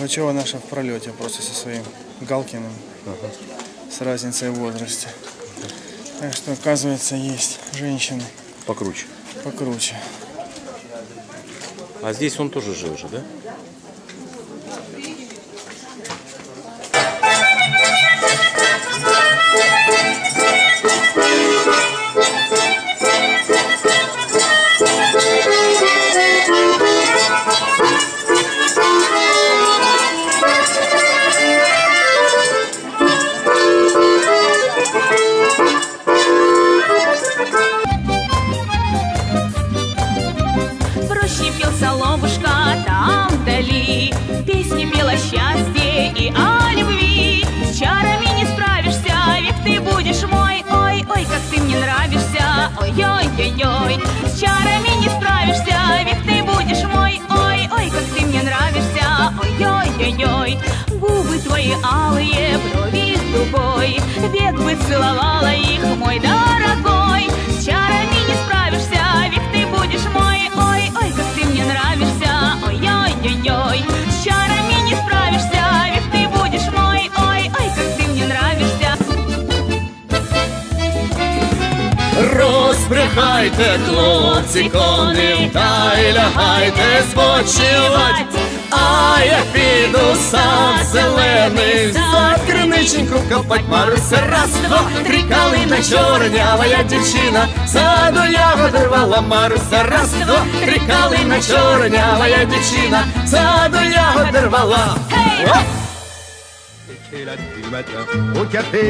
Пугачева наша в пролете просто со своим Галкиным, с разницей в возрасте. Так что, оказывается, есть женщины Покруче. покруче. А здесь он тоже жил же, да? Соловушка там вдали, песни пела счастье и о любви. С чарами не справишься, век ты будешь мой. Ой, ой, как ты мне нравишься, ой-ой-ой-ой. С чарами не справишься, век ты будешь мой. Ой, ой, как ты мне нравишься, ой-ой-ой-ой. Губы твои алые, брови с дубой, век бы целовала их, мой дорогой. С чарами не справишься, век ты будешь мой. Ой, ой, как ты мне нравишься, ой-ой-ой-ой. С чарами не справишься, век ты будешь мой. Ой, ой, как ты мне нравишься. Розбрехайте, хлопці, конем, та й лягайте спочивать. А я піду сад зелений, за криниченьку копать. Маруся, раз, два, три, калина чорнявая дівчина, саду ягоди рвала. Маруся, раз, два, три, калина чорнявая дівчина, саду ягоди рвала. Et là du matin au café,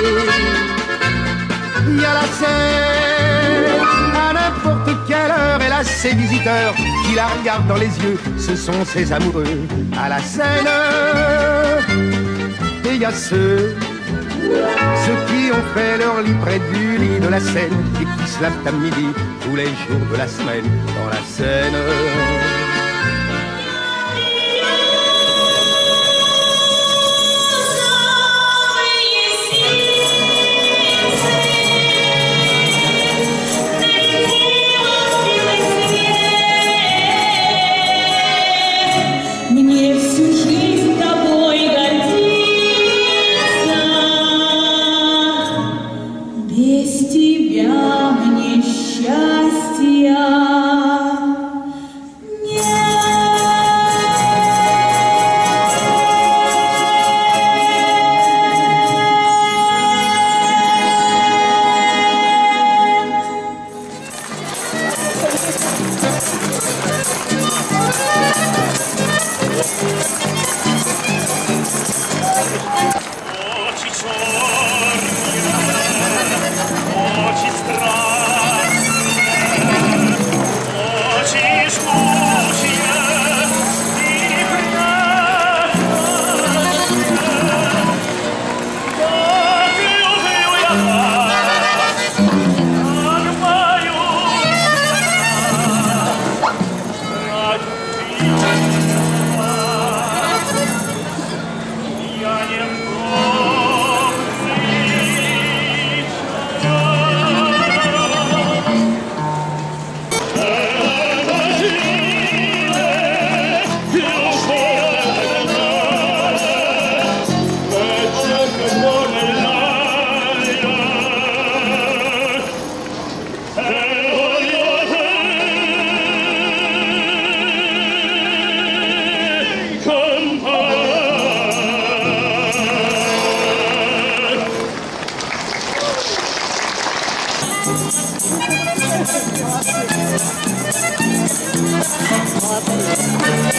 il y a la scène. À n'importe quelle heure, elle a ses visiteurs qui la regardent dans les yeux. Ce sont ses amoureux à la scène. Et il y a ceux qui ont fait leur lit près du lit de la Seine et qui se lavent à midi tous les jours de la semaine dans la Seine. Мне всю жизнь тобой гордиться, без тебя мне счастья Очи черные, очи страстные, очи жгучие и прекрасные. Так люблю я вас, так пою я не мог Молодцы.